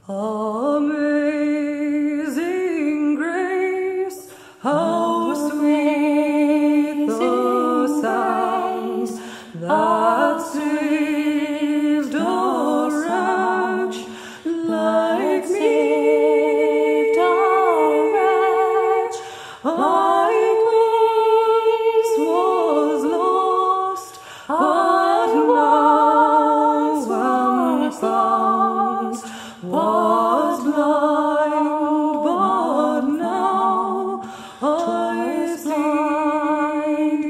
Amazing grace, how sweet the sound that saved a wretch like me. I once was lost, but now am found. Was blind, but now I see.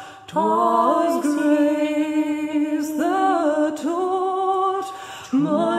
'Twas grace that taught my